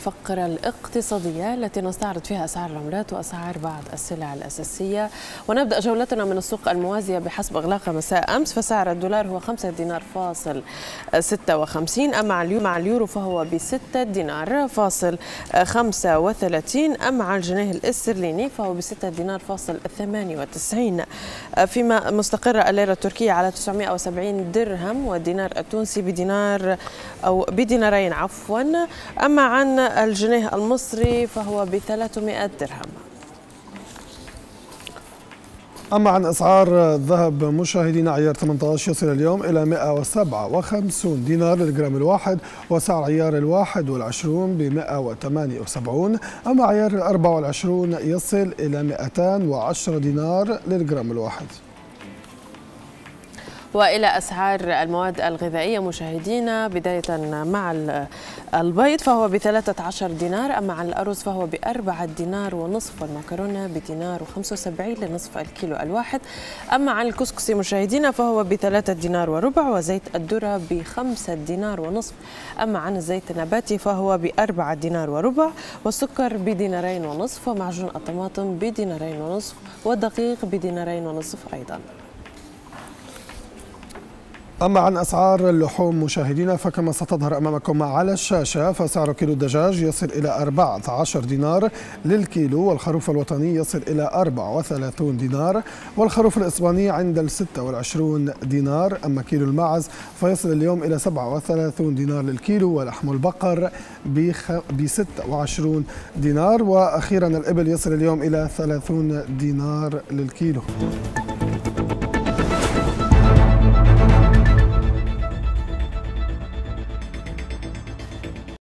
الفقرة الاقتصادية التي نستعرض فيها أسعار العملات وأسعار بعض السلع الأساسية، ونبدأ جولتنا من السوق الموازية بحسب إغلاقها مساء أمس. فسعر الدولار هو 5 دينار فاصل 56، أما مع اليورو فهو ب6 دينار فاصل 35، أما على الجنيه الاسترليني فهو ب6 دينار فاصل 98، فيما مستقرة الليرة التركية على 970 درهم، والدينار التونسي بدينارين عفوا. أما عن الجنيه المصري فهو ب300 درهم. أما عن أسعار الذهب مشاهدينا، عيار 18 يصل اليوم إلى 157 دينار للجرام الواحد، وسعر عيار 21 ب 178. أما عيار 24 يصل إلى 210 دينار للجرام الواحد. وإلى أسعار المواد الغذائية مشاهدينا، بداية مع البيض فهو ب13 دينار، أما عن الأرز فهو ب4 دينار ونصف، والمكرونة بدينار و75 لنصف الكيلو الواحد. أما عن الكسكس مشاهدينا فهو ب3 دينار وربع، وزيت الذرة ب5 دينار ونصف. أما عن الزيت النباتي فهو ب4 دينار وربع، والسكر بدينارين ونصف، ومعجون الطماطم بدينارين ونصف، والدقيق بدينارين ونصف أيضا. أما عن أسعار اللحوم مشاهدينا، فكما ستظهر أمامكم على الشاشة، فسعر كيلو الدجاج يصل إلى 14 دينار للكيلو، والخروف الوطني يصل إلى 34 دينار، والخروف الإسباني عند 26 دينار. أما كيلو الماعز فيصل اليوم إلى 37 دينار للكيلو، ولحم البقر ب 26 دينار، وأخيرا الإبل يصل اليوم إلى 30 دينار للكيلو.